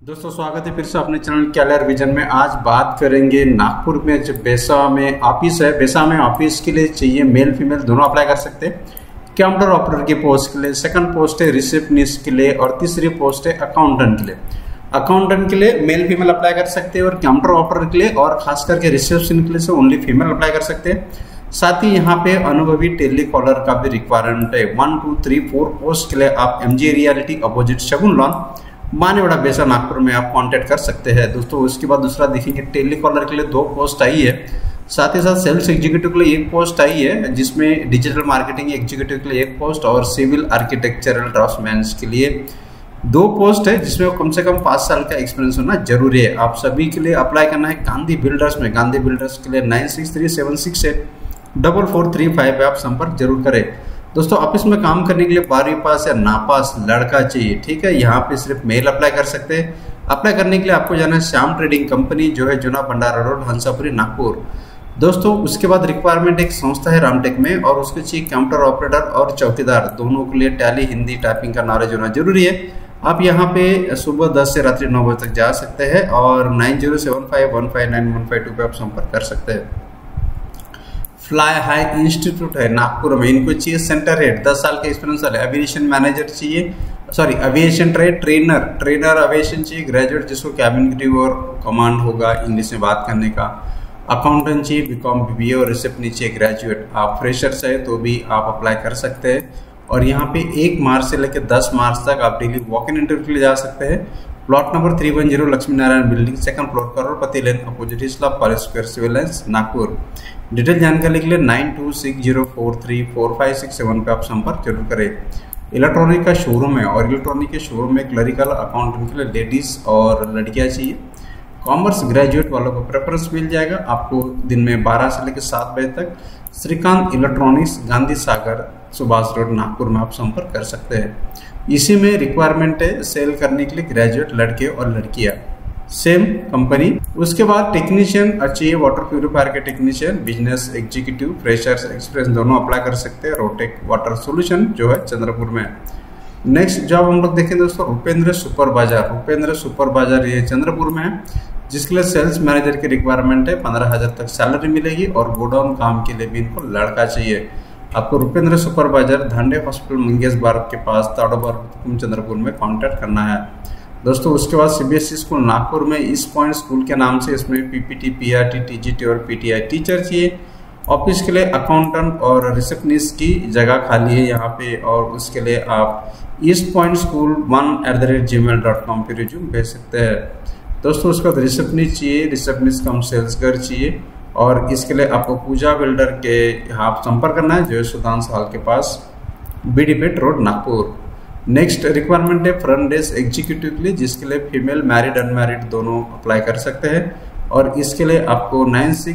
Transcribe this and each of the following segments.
दोस्तों स्वागत है फिर से अपने चैनल कैरियर विजन में। आज बात करेंगे नागपुर में जो बेसा में ऑफिस है, बेसा में ऑफिस के लिए चाहिए मेल फीमेल दोनों अप्लाई कर सकते हैं। कंप्यूटर ऑपरेटर की पोस्ट के लिए, सेकंड पोस्ट है रिसेप्शनिस्ट के लिए और तीसरी पोस्ट है अकाउंटेंट के लिए। अकाउंटेंट के लिए मेल फीमेल अप्लाई कर सकते हैं और कंप्यूटर ऑपरेटर के लिए और खास करके रिसेप्शन के लिए से ओनली फीमेल अप्लाई कर सकते हैं। साथ ही यहाँ पे अनुभवी टेली कॉलर का भी रिक्वायरमेंट है। 1 2 3 4 पोस्ट के लिए आप MG reality opposite Shagun lawn Manewada Besa Nagpur में आप कांटेक्ट कर सकते हैं। दोस्तों उसके बाद दूसरा देखेंगे टेली कॉलर के लिए 2 पोस्ट आई है। साथ ही साथ सेल्स एग्जीक्यूटिव के लिए 1 पोस्ट आई है, जिसमें डिजिटल मार्केटिंग एग्जीक्यूटिव के लिए 1 पोस्ट और सिविल आर्किटेक्चरल ड्राफ्ट्समैन के लिए 2 पोस्ट है, जिसमें कम से कम 5 साल का एक्सपीरियंस होना जरूरी है। आप सभी के लिए अप्लाई करना है गांधी बिल्डर्स में। गांधी बिल्डर्स के लिए 9637684435 पे आप संपर्क जरूर करें। दोस्तों ऑफिस में काम करने के लिए 12वीं पास या नापास लड़का चाहिए, ठीक है। यहाँ पे सिर्फ मेल अप्लाई कर सकते हैं। अप्लाई करने के लिए आपको जाना है श्याम ट्रेडिंग कंपनी जो है जुना भंडारा रोड, हंसापुरी, नागपुर। दोस्तों उसके बाद रिक्वायरमेंट एक संस्था है रामटेक में और उसके चाहिए कंप्यूटर ऑपरेटर और चौकीदार, दोनों के लिए टैली हिंदी टाइपिंग का नॉलेज होना जरूरी है। आप यहाँ पे सुबह 10 से रात्रि 9 बजे तक जा सकते हैं और 9075159152 पे आप संपर्क कर सकते हैं। फ्लाई हाई इंस्टीट्यूट है नागपुर में, इनको चाहिए सेंटर हेड 10 साल का एक्सपीरियंस वाले। एविएशन मैनेजर चाहिए, सॉरी एविएशन ट्रेनर एविएशन चाहिए, ग्रेजुएट जिसको कैबिन क्रू और कमांड होगा, इंग्लिश में बात करने का। अकाउंटेंट चाहिए, BCom BBA और रिसेप्शनिस्ट चाहिए ग्रेजुएट। आप फ्रेशर्स है तो भी आप अप्लाई कर सकते हैं। और यहाँ पे 1 मार्च से लेकर 10 मार्च तक आप डेली वॉक इन इंटरव्यू के लिए जा सकते हैं। Plot number 310 Lakshmi Narayan building, 2nd floor, Crorepati lane, opposite Islam college square, civil lines, Nagpur. Detail जानकारी के लिए 9260434567 पे आप संपर्क जरूर करें। इलेक्ट्रॉनिक का शोरूम है और इलेक्ट्रॉनिक के शोरूम में क्लरिकल अकाउंटेंट के लिए लेडीज और लड़कियां चाहिए। कॉमर्स ग्रेजुएट वालों को प्रेफरेंस मिल जाएगा। आपको दिन में 12 से लेकर 7 बजे तक श्रीकांत इलेक्ट्रॉनिक्स, गांधी सागर, सुभाष रोड, नागपुर में आप संपर्क कर सकते हैं। इसी में रिक्वायरमेंट है सेल करने के लिए ग्रेजुएट लड़के और लड़कियां, सेम कंपनी। उसके बाद टेक्नीशियन चाहिए, वाटर प्यूरिफायर के technician, business executive, freshers experience दोनों अप्लाई कर सकते हैं। रोटेक वाटर सोल्यूशन जो है चंद्रपुर में। नेक्स्ट जॉब हम लोग देखें दोस्तों रुपेंद्र सुपर बाजार ये चंद्रपुर में है, जिसके लिए सेल्स मैनेजर की रिक्वायरमेंट है। 15,000 तक सैलरी मिलेगी और गोडाउन काम के लिए भी इनको लड़का चाहिए। आपको रुपेंद्र सुपर बाजार धांडे हॉस्पिटल मंगेश बाग के पास ताड़ोबार चंद्रपुर में कांटेक्ट करना है। दोस्तों उसके बाद CBSE स्कूल नागपुर में ईस्ट पॉइंट स्कूल के नाम से, इसमें PPT, PRT, TGT और PTI टीचर चाहिए। ऑफिस के लिए अकाउंटेंट और रिसेप्शनिस्ट की जगह खाली है यहाँ पे, और उसके लिए आप ईस्ट पॉइंट स्कूल 1@gmail.com पे रिज्यूम भेज सकते हैं। दोस्तों उसके बाद रिसेप्शनिस्ट चाहिए, रिसेप्शनिस्ट कम सेल्स गर्ल चाहिए, और इसके लिए आपको पूजा बिल्डर के यहाँ संपर्क करना है जो सुदान हॉल के पास, Bidipeth road, Nagpur. Next requirement है फ्रंट डेस्क एग्जीक्यूटिव के लिए, जिसके लिए फीमेल मैरिड अनमैरिड दोनों अप्लाई कर सकते हैं। और इसके लिए आपको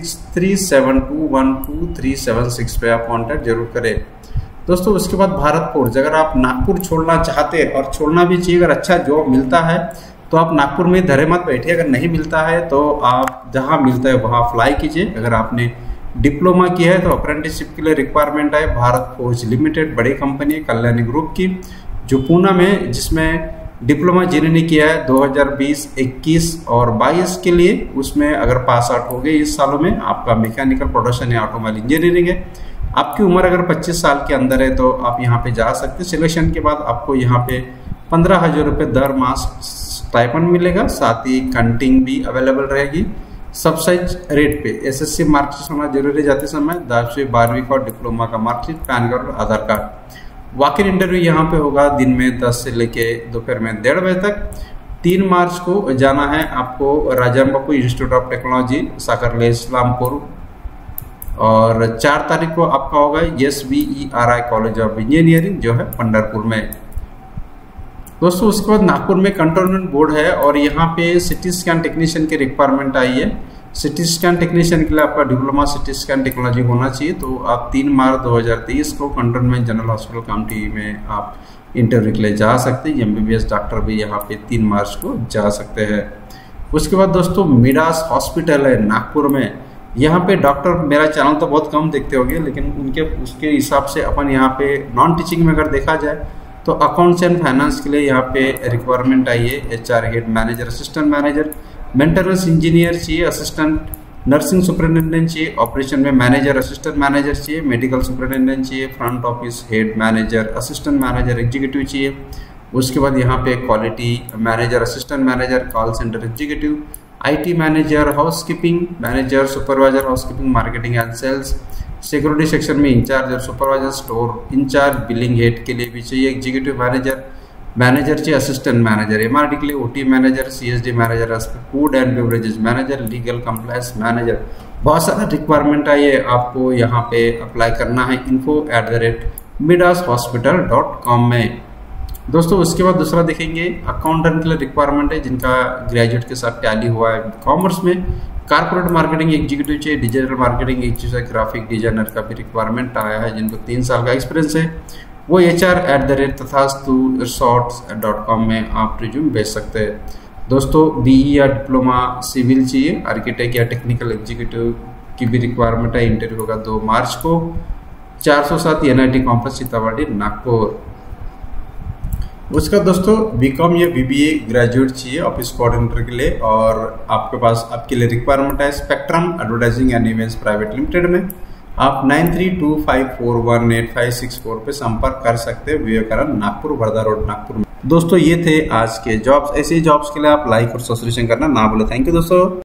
9637212376 पे आप कॉन्टैक्ट जरूर करें। दोस्तों उसके बाद भारत फोर्ज, अगर आप नागपुर छोड़ना चाहते हैं और छोड़ना भी चाहिए, अगर अच्छा जॉब मिलता है तो आप नागपुर में धरे मत बैठिए। अगर नहीं मिलता है तो आप जहाँ मिलता है वहाँ अप्लाई कीजिए। अगर आपने डिप्लोमा किया है तो अप्रेंटिसशिप के लिए रिक्वायरमेंट है। भारत फोर्ज लिमिटेड बड़ी कंपनी है कल्याणी ग्रुप की, जो पूना में, जिसमें डिप्लोमा जिन्होंने किया है 2020, 21 और 22 के लिए, उसमें अगर पास आउट हो गए इस सालों में, आपका मैकेनिकल प्रोडक्शन या ऑटोमोबाइल इंजीनियरिंग है। आपकी उम्र अगर 25 साल के अंदर है तो आप यहाँ पे जा सकते हैं। सिलेक्शन के बाद आपको यहाँ पे 15,000 रुपये दर मास स्टाइपेंड मिलेगा। साथ ही कंटिंग भी अवेलेबल रहेगी सब्सिडाइज रेट पे। SSC मार्कशीट होना जरूरी जाते समय, 10वीं 12वीं का डिप्लोमा का मार्कशीट, पैन कार्ड और Aadhaar card. Walk in interview यहाँ पे होगा दिन में 10 से लेके दोपहर में 1:30 बजे तक। 3 मार्च को जाना है आपको Rajaram Bapu institute of technology Sakharale Islampur, और 4 तारीख को आपका होगा SVERI कॉलेज ऑफ इंजीनियरिंग जो है पंढरपुर में। दोस्तों उसके बाद नागपुर में कंटोनमेंट बोर्ड है और यहाँ पे CT स्कैन टेक्नीशियन की रिक्वायरमेंट आई है। CT स्कैन टेक्नीशियन के लिए आपका डिप्लोमा CT स्कैन टेक्नोलॉजी होना चाहिए। तो आप 3 मार्च 2023 को कंटोनमेंट जनरल हॉस्पिटल काउंटी में आप इंटरव्यू के लिए जा सकते हैं। MBBS डॉक्टर भी यहाँ पे 3 मार्च को जा सकते हैं। उसके बाद दोस्तों मिडास हॉस्पिटल है नागपुर में। यहाँ पे डॉक्टर, मेरा चैनल तो बहुत कम देखते होंगे, लेकिन उसके हिसाब से अपन यहाँ पे नॉन टीचिंग में अगर देखा जाए तो अकाउंट्स एंड फाइनेंस के लिए यहाँ पे रिक्वायरमेंट आई है HR head manager, assistant manager, maintenance engineer चाहिए, असिस्टेंट नर्सिंग सुपरिटेंडेंट चाहिए, ऑपरेशन में मैनेजर, असिस्टेंट मैनेजर चाहिए, मेडिकल सुपरिटेंडेंट चाहिए, front office head manager, assistant manager, executive चाहिए। उसके बाद यहाँ पे quality manager, assistant manager, call centre executive, IT manager, housekeeping manager, supervisor housekeeping, marketing and sales, security section में incharge और supervisor, store incharge, billing head के लिए भी चाहिए एग्जीक्यूटिव मैनेजर, मैनेजर चाहिए, असिस्टेंट मैनेजर, MRD के लिए OT manager, CSD manager, food and beverages manager, legal compliance manager. बहुत सारा रिक्वायरमेंट है, ये आपको यहाँ पे अप्लाई करना है info@midashospital.com में। दोस्तों उसके बाद दूसरा देखेंगे अकाउंटेंट के लिए रिक्वायरमेंट है जिनका ग्रेजुएट के साथ टैली हुआ है कॉमर्स में। कारपोरेट मार्केटिंग एग्जीक्यूटिव चाहिए, digital marketing executive, graphic designer का भी रिक्वायरमेंट आया है जिनको 3 साल का एक्सपीरियंस है। वो HR@tathastu.com में आप रिज्यूम भेज सकते हैं। दोस्तों BE या डिप्लोमा सिविल चाहिए, आर्किटेक्ट या टेक्निकल एग्जीक्यूटिव की भी रिक्वायरमेंट है। इंटरव्यू होगा 2 मार्च को, 407 NIT कॉम्पस सीतामढ़ी नागपुर। उसका दोस्तों BCom या BBA ग्रेजुएट चाहिए ऑफिस कोऑर्डिनेटर के लिए, और आपके पास आपके लिए रिक्वायरमेंट है spectrum advertising and events private limited में। आप 9325418564 पे संपर्क कर सकते हैं, विवेकानंद नागपुर, वर्धा रोड नागपुर में। दोस्तों ये थे आज के जॉब्स। ऐसे जॉब्स के लिए आप लाइक और सब्सक्रिप्शन करना ना भूलें। थैंक यू दोस्तों।